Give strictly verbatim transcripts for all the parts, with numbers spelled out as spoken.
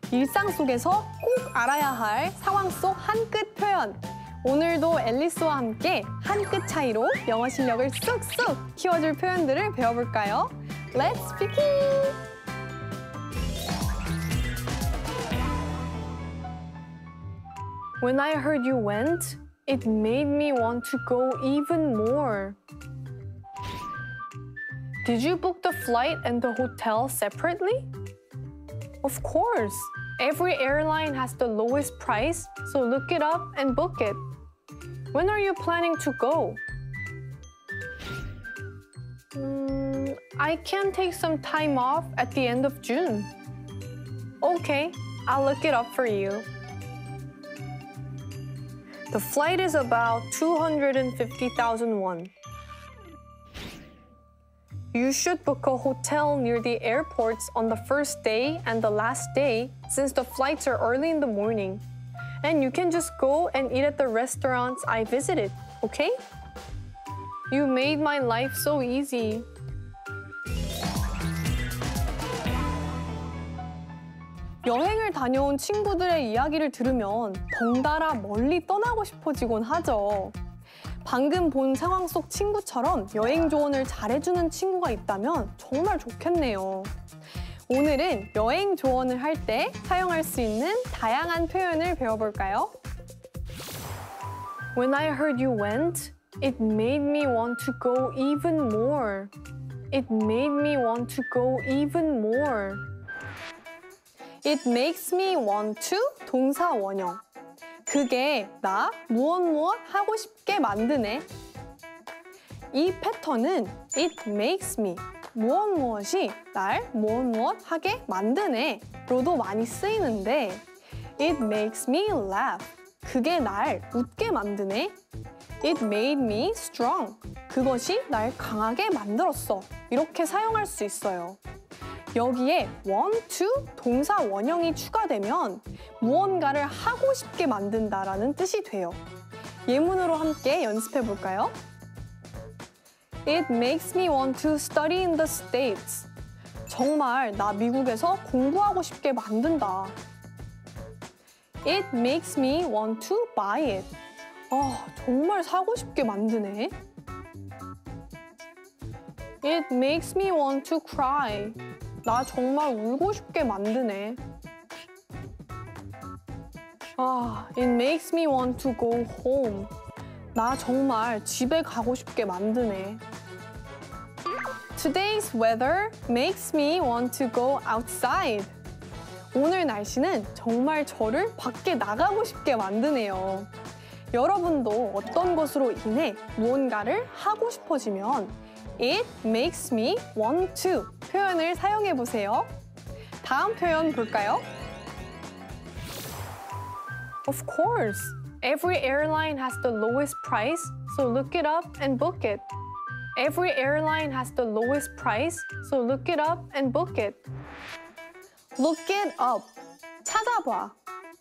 일상 속에서 꼭 알아야 할 상황 속 한 끗 표현. 오늘도 앨리스와 함께 한 끗 차이로 영어 실력을 쑥쑥 키워줄 표현들을 배워볼까요? Let's begin! When I heard you went, it made me want to go even more. Did you book the flight and the hotel separately? Of course. Every airline has the lowest price, so look it up and book it. When are you planning to go? Mm, I can take some time off at the end of June. Okay, I'll look it up for you. The flight is about two hundred fifty thousand won. You should book a hotel near the airports on the first day and the last day, since the flights are early in the morning. And you can just go and eat at the restaurants I visited, okay? You made my life so easy. 여행을 다녀온 친구들의 이야기를 들으면 덩달아 멀리 떠나고 싶어지곤 하죠. 방금 본 상황 속 친구처럼 여행 조언을 잘해주는 친구가 있다면 정말 좋겠네요. 오늘은 여행 조언을 할 때 사용할 수 있는 다양한 표현을 배워볼까요? When I heard you went, it made me want to go even more. It made me want to go even more. It makes me want to 동사 원형. 그게 나 무엇 무엇 하고 싶게 만드네. 이 패턴은 it makes me 무엇 무엇이 날 무엇 무엇 하게 만드네 로도 많이 쓰이는데 it makes me laugh 그게 날 웃게 만드네. It made me strong 그것이 날 강하게 만들었어 이렇게 사용할 수 있어요. 여기에 want to 동사 원형이 추가되면 무언가를 하고 싶게 만든다라는 뜻이 돼요. 예문으로 함께 연습해 볼까요? It makes me want to study in the States. 정말 나 미국에서 공부하고 싶게 만든다. It makes me want to buy it. 아, 정말 사고 싶게 만드네. It makes me want to cry. 나 정말 울고 싶게 만드네. 아, it makes me want to go home. 나 정말 집에 가고 싶게 만드네. Today's weather makes me want to go outside. 오늘 날씨는 정말 저를 밖에 나가고 싶게 만드네요. 여러분도 어떤 것으로 인해 무언가를 하고 싶어지면 It makes me want to 표현을 사용해 보세요. 다음 표현 볼까요? Of course, every airline has the lowest price, so look it up and book it. Every airline has the lowest price, so look it up and book it. Look it up, 찾아봐.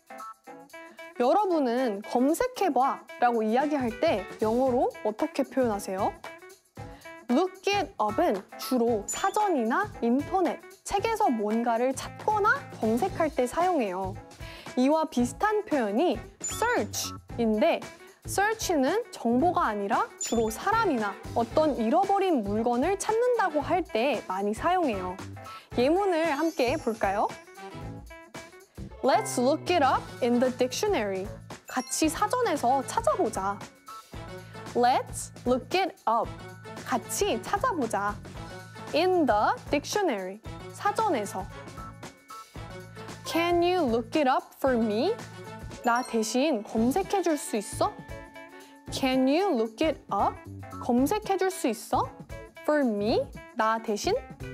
여러분은 검색해봐 라고 이야기할 때 영어로 어떻게 표현하세요? Look it up은 주로 사전이나 인터넷, 책에서 뭔가를 찾거나 검색할 때 사용해요. 이와 비슷한 표현이 search인데 search는 정보가 아니라 주로 사람이나 어떤 잃어버린 물건을 찾는다고 할 때 많이 사용해요. 예문을 함께 볼까요? Let's look it up in the dictionary. 같이 사전에서 찾아보자. Let's look it up. 같이 찾아보자. In the dictionary. 사전에서. Can you look it up for me? 나 대신 검색해 줄 수 있어? Can you look it up? 검색해 줄 수 있어? For me? 나 대신?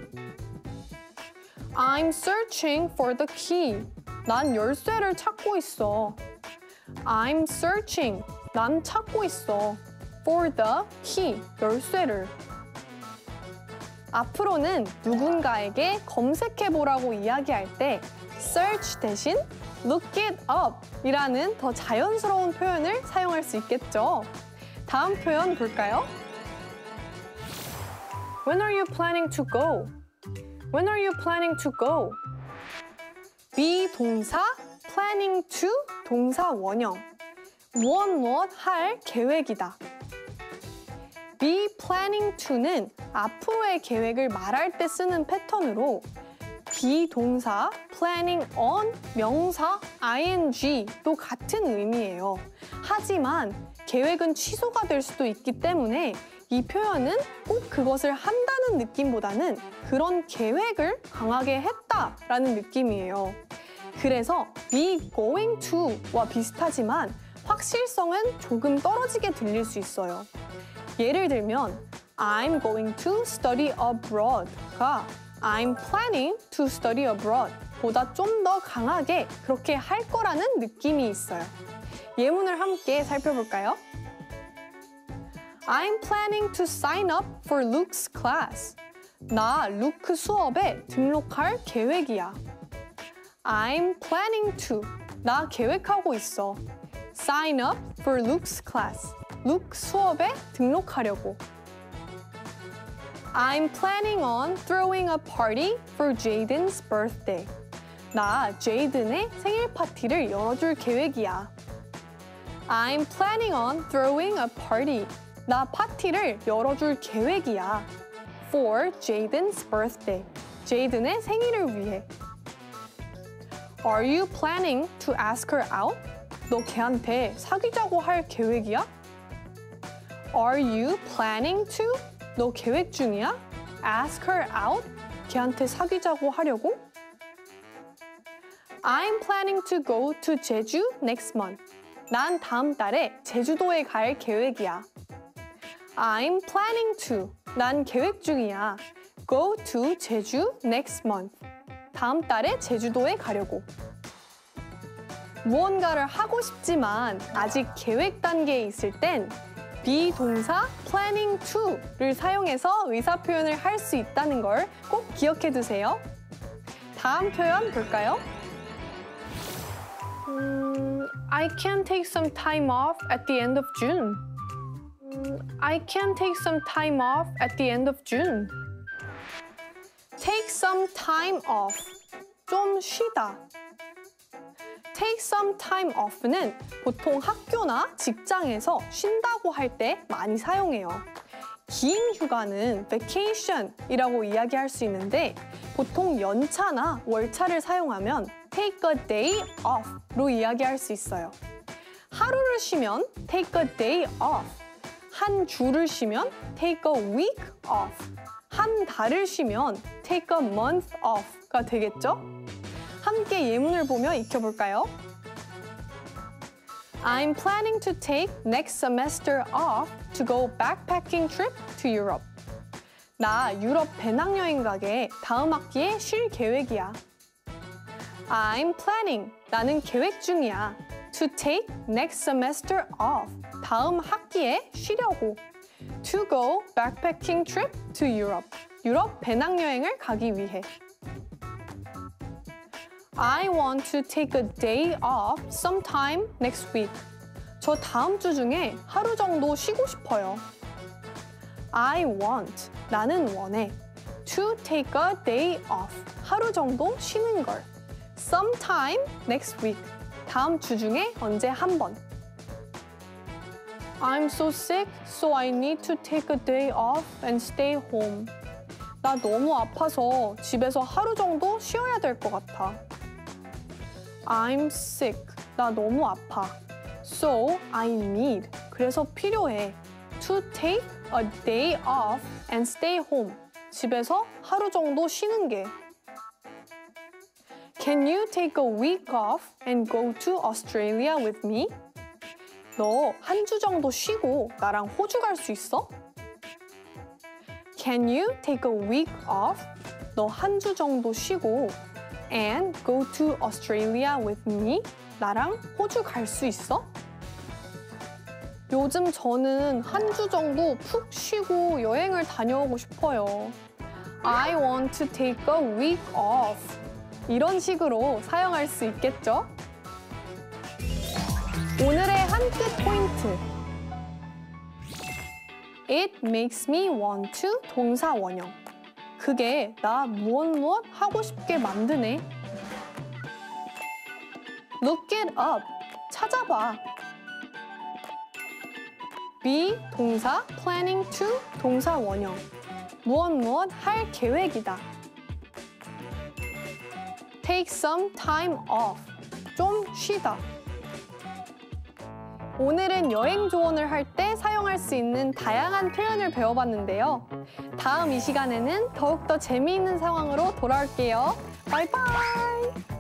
I'm searching for the key. 난 열쇠를 찾고 있어. I'm searching. 난 찾고 있어. For the key. 열쇠를. 앞으로는 누군가에게 검색해보라고 이야기할 때 search 대신 look it up 이라는 더 자연스러운 표현을 사용할 수 있겠죠. 다음 표현 볼까요? When are you planning to go? When are you planning to go? be 동사, planning to 동사 원형. 무엇 무엇 할 계획이다. be planning to는 앞으로의 계획을 말할 때 쓰는 패턴으로 be 동사, planning on 명사, ing도 같은 의미예요. 하지만 계획은 취소가 될 수도 있기 때문에 이 표현은 꼭 그것을 한다는 느낌보다는 그런 계획을 강하게 했다라는 느낌이에요. 그래서 be going to와 비슷하지만 확실성은 조금 떨어지게 들릴 수 있어요. 예를 들면 I'm going to study abroad가 I'm planning to study abroad 보다 좀 더 강하게 그렇게 할 거라는 느낌이 있어요. 예문을 함께 살펴볼까요? I'm planning to sign up for Luke's class. 나 루크 수업에 등록할 계획이야. I'm planning to. 나 계획하고 있어. Sign up for Luke's class. 루크 수업에 등록하려고. I'm planning on throwing a party for Jaden's birthday. 나 제이든의 생일 파티를 열어줄 계획이야. I'm planning on throwing a party. 나 파티를 열어줄 계획이야. For Jaden's birthday. 제이든의 생일을 위해. Are you planning to ask her out? 너 걔한테 사귀자고 할 계획이야? Are you planning to? 너 계획 중이야? Ask her out? 걔한테 사귀자고 하려고? I'm planning to go to 제주 next month. 난 다음 달에 제주도에 갈 계획이야. I'm planning to. 난 계획 중이야. Go to 제주 next month. 다음 달에 제주도에 가려고. 무언가를 하고 싶지만 아직 계획 단계에 있을 땐 be 동사 planning to를 사용해서 의사 표현을 할 수 있다는 걸 꼭 기억해 두세요. 다음 표현 볼까요? 음, I can take some time off at the end of June. 음, I can take some time off at the end of June. Take some time off. 좀 쉬다. Take some time off는 보통 학교나 직장에서 쉰다고 할 때 많이 사용해요. 긴 휴가는 vacation이라고 이야기할 수 있는데 보통 연차나 월차를 사용하면 take a day off로 이야기할 수 있어요. 하루를 쉬면 take a day off, 한 주를 쉬면 take a week off, 한 달을 쉬면 take a month off가 되겠죠? 함께 예문을 보며 익혀볼까요? I'm planning to take next semester off to go backpacking trip to Europe. 나 유럽 배낭여행 가게 다음 학기에 쉴 계획이야. I'm planning. 나는 계획 중이야. To take next semester off. 다음 학기에 쉬려고. To go backpacking trip to Europe. 유럽 배낭여행을 가기 위해. I want to take a day off sometime next week. 저 다음 주 중에 하루 정도 쉬고 싶어요. I want. 나는 원해. To take a day off. 하루 정도 쉬는 걸. Sometime next week. 다음 주 중에 언제 한 번. I'm so sick, so I need to take a day off and stay home. 나 너무 아파서 집에서 하루 정도 쉬어야 될 것 같아. I'm sick. 나 너무 아파. So I need. 그래서 필요해. To take a day off and stay home. 집에서 하루 정도 쉬는 게. Can you take a week off and go to Australia with me? 너 한 주 정도 쉬고 나랑 호주 갈 수 있어? Can you take a week off? 너 한 주 정도 쉬고 and go to Australia with me? 나랑 호주 갈 수 있어? 요즘 저는 한 주 정도 푹 쉬고 여행을 다녀오고 싶어요. I want to take a week off. 이런 식으로 사용할 수 있겠죠? 오늘의 한 끝 포인트. It makes me want to 동사 원형. 그게 나 무엇 무엇 하고 싶게 만드네. look it up. 찾아봐. be 동사, planning to 동사 원형. 무엇 무엇 할 계획이다. take some time off. 좀 쉬다. 오늘은 여행 조언을 할 때 사용할 수 있는 다양한 표현을 배워봤는데요. 다음 이 시간에는 더욱더 재미있는 상황으로 돌아올게요. 바이바이!